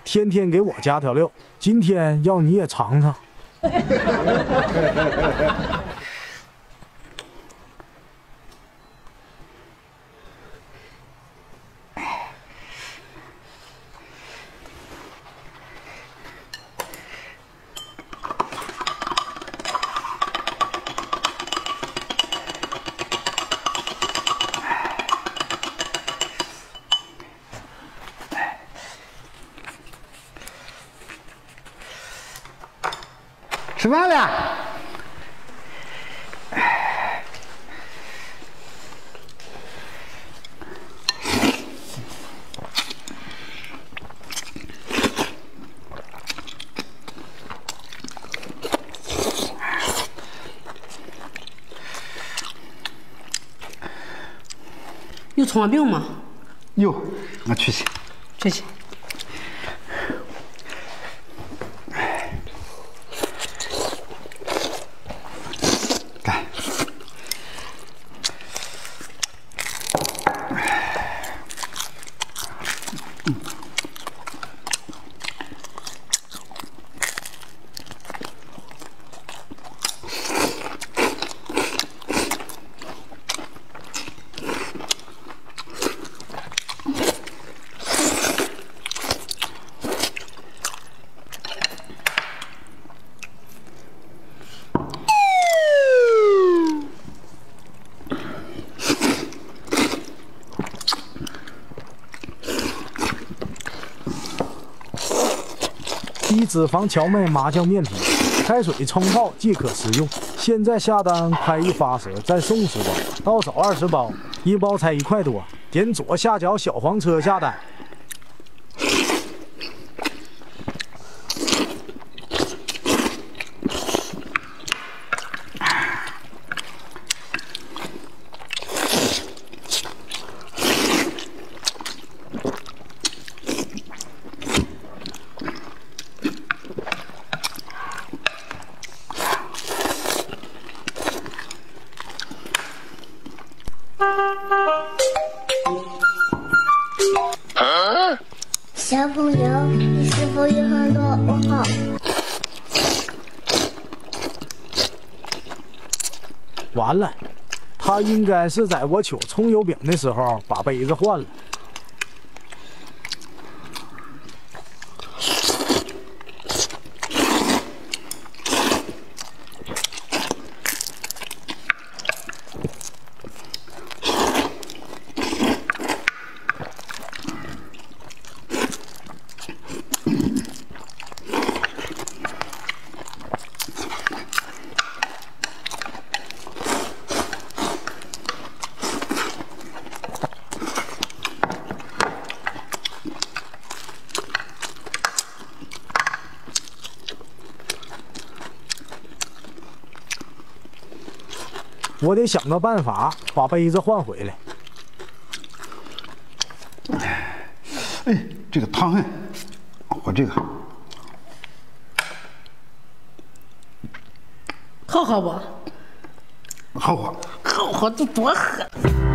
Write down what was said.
天天给我加调料，今天要你也尝尝。 吃饭了。 有葱花饼吗？ 有，我去去。 去去。 干。 低脂肪荞麦麻酱面皮，开水冲泡即可食用。现在下单拍一发蛇，再送10包，到手20包，一包才1块多。点左下角小黄车下单。 小朋友，你是否有很多问号？ 完了，他应该是在我取葱油饼的时候把杯子换了。我得想个办法把杯子换回来。 哎，这个烫很，我这个好喝不？ 好喝， 好喝就多喝。